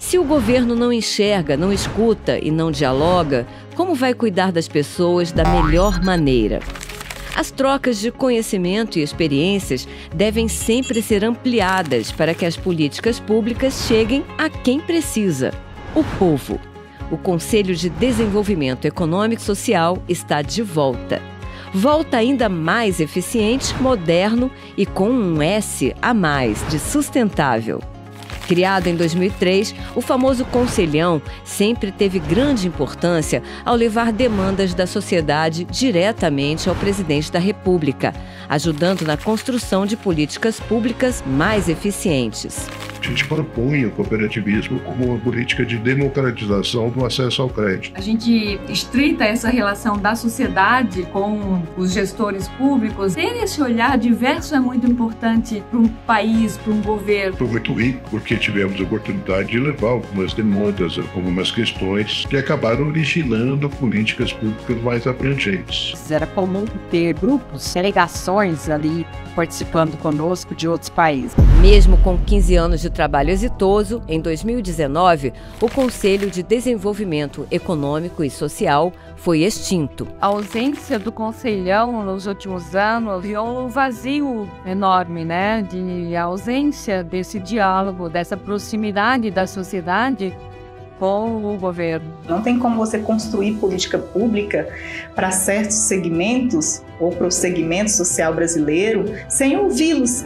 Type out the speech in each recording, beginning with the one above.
Se o governo não enxerga, não escuta e não dialoga, como vai cuidar das pessoas da melhor maneira? As trocas de conhecimento e experiências devem sempre ser ampliadas para que as políticas públicas cheguem a quem precisa: o povo. O Conselho de Desenvolvimento Econômico e Social está de volta. Volta ainda mais eficiente, moderno e com um S a mais de sustentável. Criado em 2003, o famoso Conselhão sempre teve grande importância ao levar demandas da sociedade diretamente ao presidente da República, ajudando na construção de políticas públicas mais eficientes. A gente propõe o cooperativismo como uma política de democratização do acesso ao crédito. A gente estreita essa relação da sociedade com os gestores públicos. Ter esse olhar diverso é muito importante para um país, para um governo. Foi muito rico porque tivemos a oportunidade de levar algumas demandas, algumas questões que acabaram originando políticas públicas mais abrangentes. Era comum ter grupos, delegações ali participando conosco de outros países. Mesmo com 15 anos de trabalho exitoso, em 2019, o Conselho de Desenvolvimento Econômico e Social foi extinto. A ausência do Conselhão nos últimos anos criou um vazio enorme, né? De ausência desse diálogo, dessa proximidade da sociedade com o governo. Não tem como você construir política pública para certos segmentos ou para o segmento social brasileiro sem ouvi-los.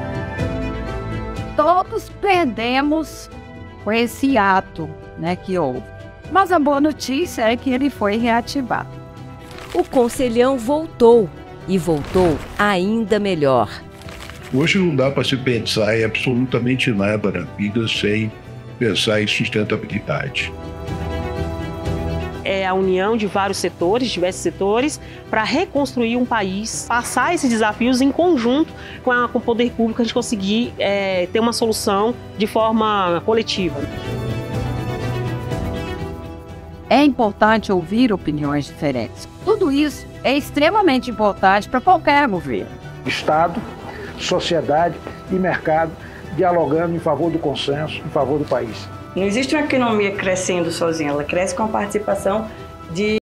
Todos perdemos com esse ato, né, que houve. Mas a boa notícia é que ele foi reativado. O Conselhão voltou e voltou ainda melhor. Hoje não dá para se pensar em absolutamente nada na vida sem pensar em sustentabilidade. É a união de vários setores, diversos setores, para reconstruir um país, passar esses desafios em conjunto com o poder público, a gente conseguir ter uma solução de forma coletiva. É importante ouvir opiniões diferentes. Tudo isso é extremamente importante para qualquer governo. Estado, sociedade e mercado dialogando em favor do consenso, em favor do país. Não existe uma economia crescendo sozinha, ela cresce com a participação de